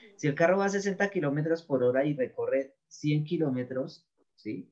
Si el carro va a 60 kilómetros por hora y recorre 100 kilómetros, ¿sí?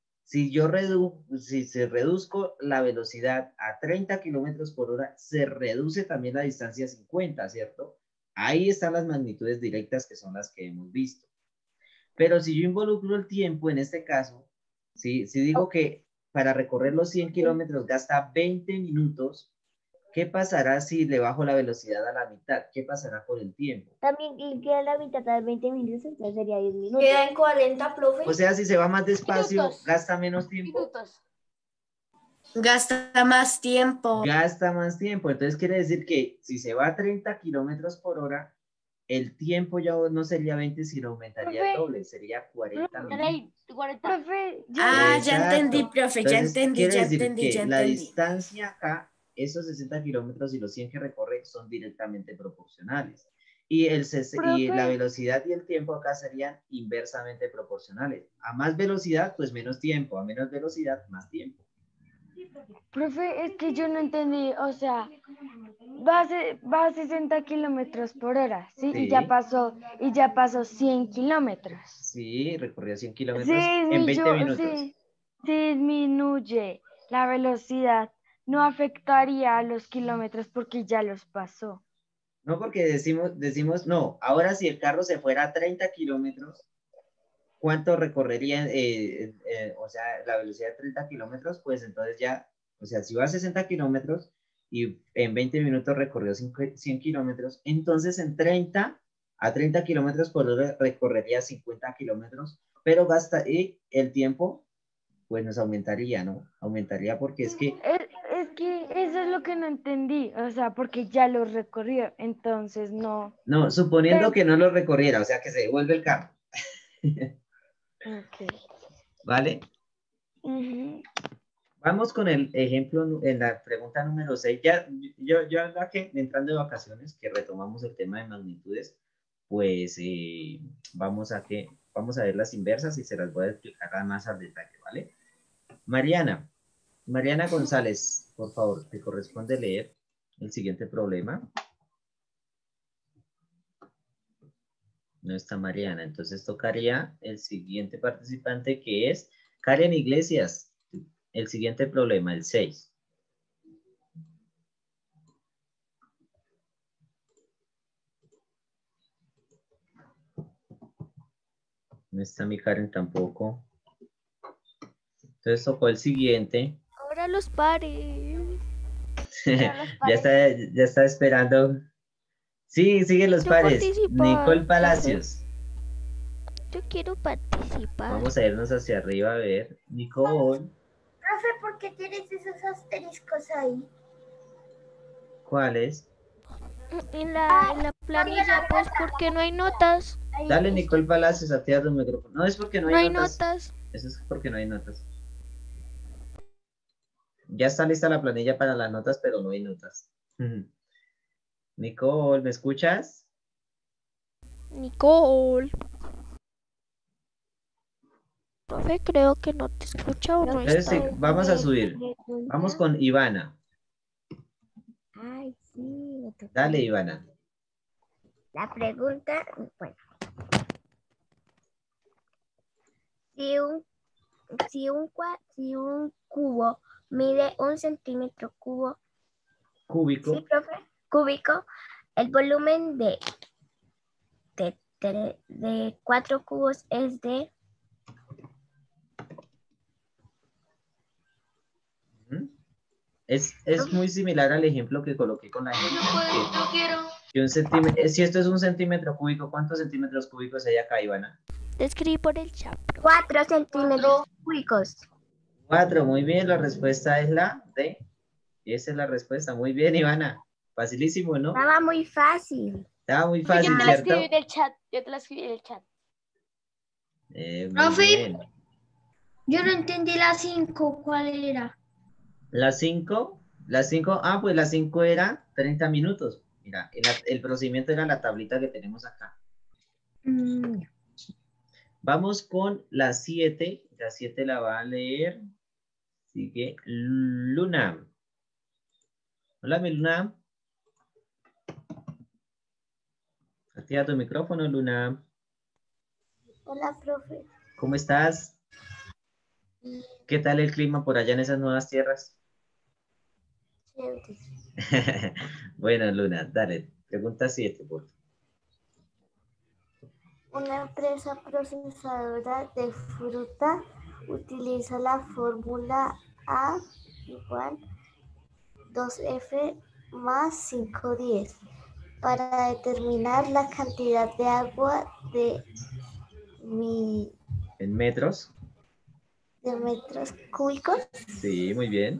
Si se reduzco la velocidad a 30 kilómetros por hora, se reduce también la distancia a 50, ¿cierto? Ahí están las magnitudes directas que son las que hemos visto. Pero si yo involucro el tiempo en este caso, si digo que para recorrer los 100 kilómetros gasta 20 minutos, ¿qué pasará si le bajo la velocidad a la mitad? ¿Qué pasará con el tiempo? También le queda la mitad de 20 minutos, entonces sería 10 minutos. Queda en 40, profe. O sea, si se va más despacio, Minutos. gasta menos tiempo. Minutos. Gasta más tiempo. Gasta más tiempo. Entonces quiere decir que si se va a 30 kilómetros por hora, el tiempo ya no sería 20, sino aumentaría el doble, sería 40 minutos. 40. Profe, Ah, ya Exacto. entendí, profe, ya Entonces, entendí, quiere ya decir entendí, que ya la entendí. distancia acá, esos 60 kilómetros y los 100 que recorre son directamente proporcionales. Y la velocidad y el tiempo acá serían inversamente proporcionales. A más velocidad, pues menos tiempo. A menos velocidad, más tiempo. profe, es que yo no entendí, o sea, va a 60 kilómetros por hora, ¿sí? Sí. Y ya pasó 100 kilómetros. Sí, recorrió 100 kilómetros Sí, en 20 minutos. sí, disminuye la velocidad, no afectaría a los kilómetros porque ya los pasó. No, porque decimos, no, ahora si el carro se fuera a 30 kilómetros, ¿cuánto recorrería? O sea, la velocidad de 30 kilómetros, pues entonces ya, o sea, si va a 60 kilómetros y en 20 minutos recorrió 100 kilómetros, entonces a 30 kilómetros por hora recorrería 50 kilómetros, pero y el tiempo, pues nos aumentaría, ¿no? Aumentaría porque es que... Es que eso es lo que no entendí, o sea, porque ya lo recorrió, entonces no. No, suponiendo que no lo recorriera, o sea, que se devuelve el carro. Okay. ¿Vale? Uh-huh. Vamos con el ejemplo en la pregunta número 6. Ya, yo acá que entrando de vacaciones, que retomamos el tema de magnitudes, pues vamos a ver las inversas y se las voy a explicar más al detalle, ¿vale? Mariana González, por favor, te corresponde leer el siguiente problema. No está Mariana, entonces tocaría el siguiente participante que es Karen Iglesias. El siguiente problema, el 6. No está mi Karen tampoco. Entonces tocó el siguiente. Ahora los pares. ya está esperando. Sí, siguen los pares. Nicole Palacios. Yo quiero participar. Vamos a irnos hacia arriba a ver. Nicole. Profe, ¿por qué tienes esos asteriscos ahí? ¿Cuáles? En la planilla, pues porque no hay notas. Dale, Nicole Palacios, activa tu micrófono. No es porque no hay notas. Eso es porque no hay notas. Ya está lista la planilla para las notas, pero no hay notas. Nicole, ¿me escuchas? Nicole. Profe, creo que no te escucha o no Entonces, está. sí, vamos a subir. Vamos con Ivana. Ay, sí. Dale, Ivana. La pregunta, bueno. Si un cubo mide 1 centímetro Cúbico. ¿sí, profe? Cúbico, el volumen de 4 cubos es de... Es muy similar al ejemplo que coloqué con la gente. Si esto es 1 centímetro cúbico, ¿cuántos centímetros cúbicos hay acá, Ivana? Te escribí por el chat. 4 centímetros cúbicos. 4, muy bien, la respuesta es la D. Esa es la respuesta, muy bien, Ivana. Facilísimo, ¿no? Estaba muy fácil. Estaba muy fácil, ¿cierto? Yo te la escribí en el chat. Muy bien. Yo no entendí la 5, ¿cuál era? La 5, pues la 5 era 30 minutos. Mira, el procedimiento era la tablita que tenemos acá. Vamos con la 7. La 7 la va a leer. Sigue Luna. Hola, mi Luna. Activa tu micrófono, Luna. Hola, profe. ¿Cómo estás? ¿Qué tal el clima por allá en esas nuevas tierras? Chévere. Bueno, Luna, dale. Pregunta 7, por favor. Una empresa procesadora de fruta utiliza la fórmula A igual 2F más 510 para determinar la cantidad de agua de ¿En metros? metros cúbicos, Sí, muy bien.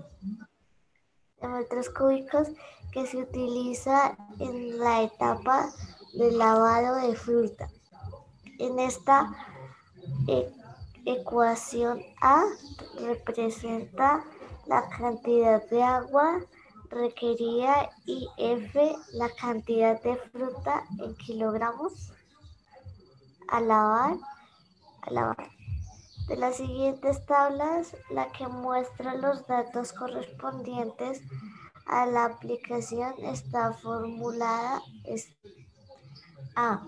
que se utiliza en la etapa de lavado de fruta. En esta ecuación A representa la cantidad de agua requerida y F la cantidad de fruta en kilogramos a lavar. De las siguientes tablas, la que muestra los datos correspondientes a la aplicación está formulada es A.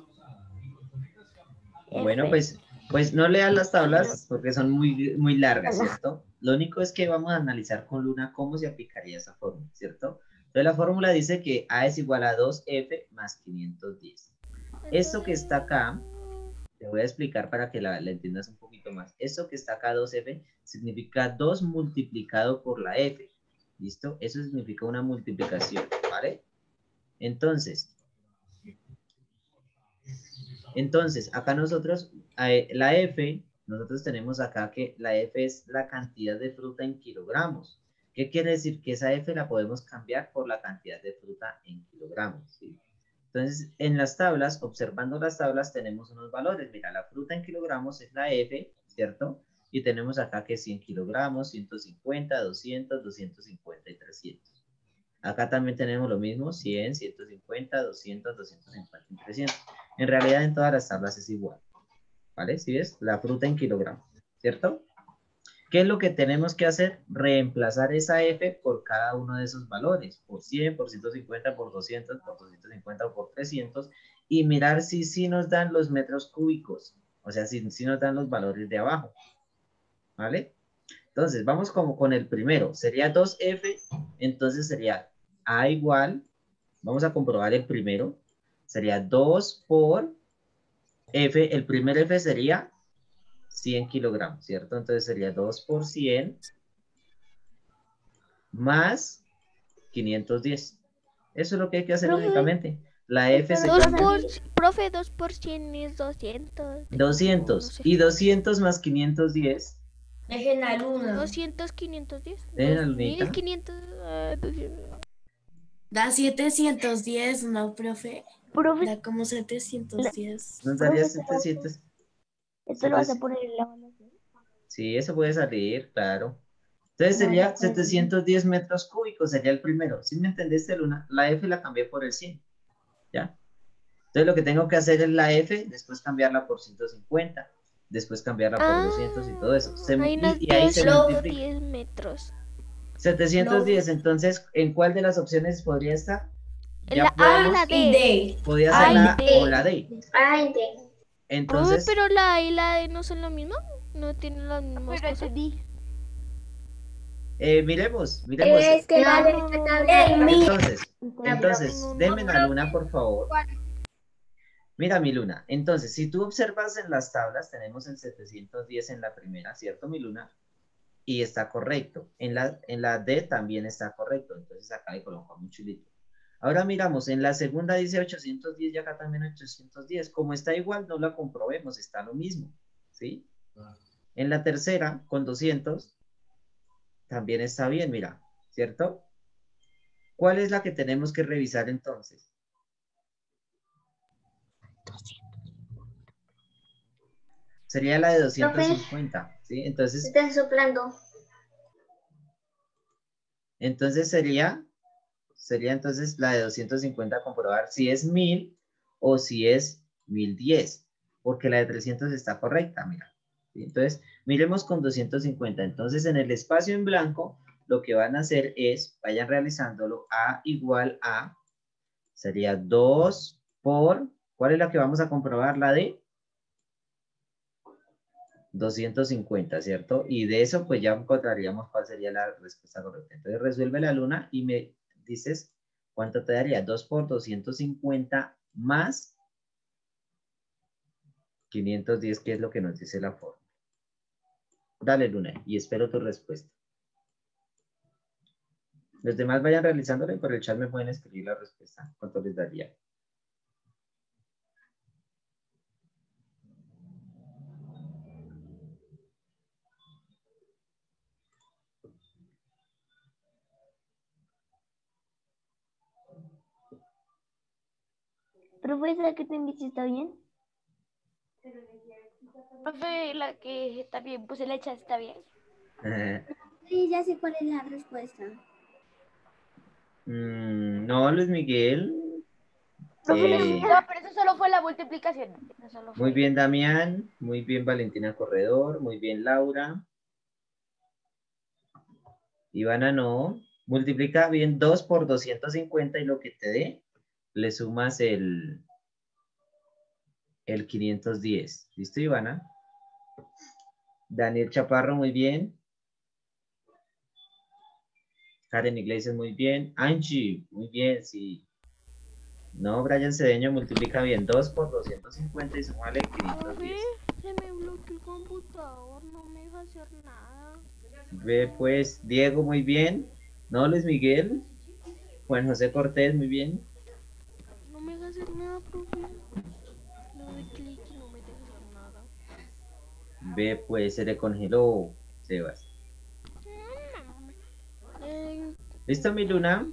Bueno, F. pues no leas las tablas porque son muy largas, ¿cierto? Lo único es que vamos a analizar con Luna cómo se aplicaría esa fórmula, ¿cierto? Entonces la fórmula dice que A es igual a 2F más 510. Esto que está acá, te voy a explicar para que la entiendas un poquito más. Esto que está acá, 2F, significa 2 multiplicado por la F. ¿Listo? Eso significa una multiplicación, ¿vale? Entonces, acá nosotros, la F, nosotros tenemos acá que la F es la cantidad de fruta en kilogramos. ¿Qué quiere decir? Que esa F la podemos cambiar por la cantidad de fruta en kilogramos, ¿sí? Entonces, en las tablas, observando las tablas, tenemos unos valores. Mira, la fruta en kilogramos es la F, ¿cierto? Y tenemos acá que 100 kilogramos, 150, 200, 250 y 300. Acá también tenemos lo mismo, 100, 150, 200, 250 y 300. En realidad en todas las tablas es igual, ¿vale? ¿Sí ves? La fruta en kilogramos, ¿cierto? ¿Qué es lo que tenemos que hacer? Reemplazar esa F por cada uno de esos valores, por 100, por 150, por 200, por 250 o por 300, y mirar si sí nos dan los metros cúbicos, o sea, si nos dan los valores de abajo, ¿vale? Entonces, vamos como con el primero, sería 2F, entonces sería A igual, vamos a comprobar el primero, sería 2 por F, el primer F sería 100 kilogramos, ¿cierto? Entonces sería 2 por 100 más 510. Eso es lo que hay que hacer Profe, únicamente. La F se 2 cambia. por, profe, 2 por 100 es 200. 200. No sé. Y 200 más 510. Dejen la luna. 200, 510. ¿Ven, Lunita? 2500. Da 710, ¿no, profe? Profe, Da como 710. Nos daría 700. ¿esto lo vas a poner en la evaluación? Sí, eso puede salir, claro. Entonces sería 710 metros cúbicos, sería el primero. ¿Sí me entendiste, Luna? La F la cambié por el 100. ¿Ya? Entonces lo que tengo que hacer es la F, después cambiarla por 150, después cambiarla por 200 y todo eso. Ahí nos Y ahí se dio multiplica. 10 metros. 710, entonces, ¿en cuál de las opciones podría estar? En la A y la D. Podría ser A y la A D. o la D. Ay, Profe, Entonces, pero la A y la D no son lo mismo. No tienen las mismas cosas. miremos. es que la Entonces, denme la Luna, por favor. Mira, mi Luna. Entonces, si tú observas en las tablas, tenemos el 710 en la primera, ¿cierto, mi Luna? Y está correcto. En la D también está correcto. Entonces, acá le colocamos un chulito. Ahora miramos, en la segunda dice 810 y acá también 810. Como está igual, no la comprobemos, está lo mismo, ¿sí? En la tercera, con 200, también está bien, mira, ¿cierto? ¿Cuál es la que tenemos que revisar entonces? Sería la de 250, ¿sí? Entonces, están soplando. entonces sería entonces la de 250 comprobar si es 1000 o si es 1010, porque la de 300 está correcta, mira. ¿Sí? Entonces, miremos con 250. Entonces, en el espacio en blanco, lo que van a hacer es, vayan realizándolo, A igual a, sería 2 por ¿Cuál es la que vamos a comprobar? La de 250, ¿cierto? Y de eso pues ya encontraríamos cuál sería la respuesta correcta. Entonces resuelve la luna y me dices cuánto te daría. 2 por 250 más 510, que es lo que nos dice la fórmula. Dale, Luna, y espero tu respuesta. Los demás vayan realizándola y por el chat me pueden escribir la respuesta. ¿Cuánto les daría? Profesora, ¿qué te indica? ¿Está bien? Profe, la que está bien, puse la chat, está bien. Sí, ya sé cuál es la respuesta. No, Luis Miguel. Profe, no, pero eso solo fue la multiplicación. Eso solo Muy fue. bien, Damián. Muy bien, Valentina Corredor. Muy bien, Laura. Ivana, no. Multiplica bien 2 por 250 y lo que te dé, le sumas el 510. ¿Listo, Ivana? Daniel Chaparro, muy bien. Karen Iglesias, muy bien. Angie, muy bien, sí. No, Brian Cedeño multiplica bien 2 por 250 y súmale 510. Se me bloqueó el computador, no me deja hacer nada. Ve pues, Diego, muy bien. No, Luis Miguel. Juan José Cortés, muy bien. No me deja hacer nada, profe. Le doy clic y no me deja hacer nada. Ve pues, se le congeló, Sebas. ¿Listo, mi Luna?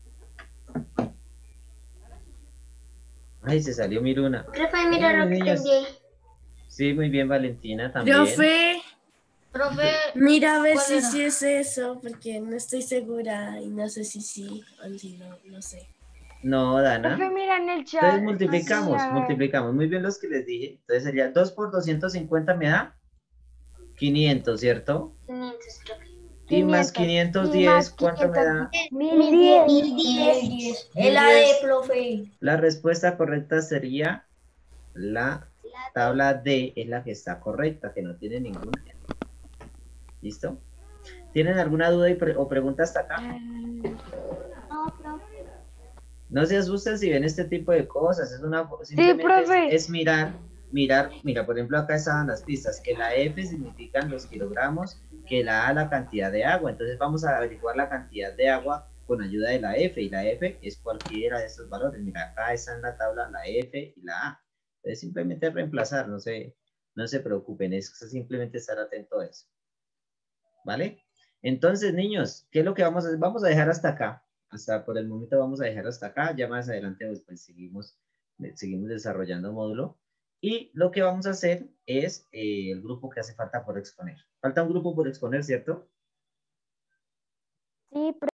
Ay, se salió mi Luna. Profe, mira lo que te envié. Sí, muy bien, Valentina también. Profe, mira a ver si sí es eso, porque no estoy segura y no sé si sí o si no, no sé. No, Dana. Profe, mira en el chat. Entonces multiplicamos muy bien los que les dije. Entonces sería 2 por 250 me da 500, ¿cierto? 500, profe. Y más 500. 510, ¿cuánto me da? 1010. 1010. El AD, profe. La respuesta correcta sería la tabla D, es la que está correcta, que no tiene ninguna. ¿Listo? ¿Tienen alguna duda o pregunta hasta acá? No, profe. No se asusten si ven este tipo de cosas, simplemente profe. es mirar, mira, por ejemplo, acá estaban las pistas, que la F significan los kilogramos, que la A la cantidad de agua, entonces vamos a averiguar la cantidad de agua con ayuda de la F, y la F es cualquiera de estos valores. Mira, acá está en la tabla la F y la A. Entonces simplemente reemplazar, no se preocupen, es simplemente estar atento a eso. ¿Vale? Entonces, niños, ¿qué es lo que vamos a hacer? Vamos a dejar hasta acá. Hasta por el momento vamos a dejar hasta acá. Ya más adelante pues seguimos desarrollando módulo. Y lo que vamos a hacer es el grupo que hace falta por exponer. Falta un grupo por exponer, ¿cierto? Sí,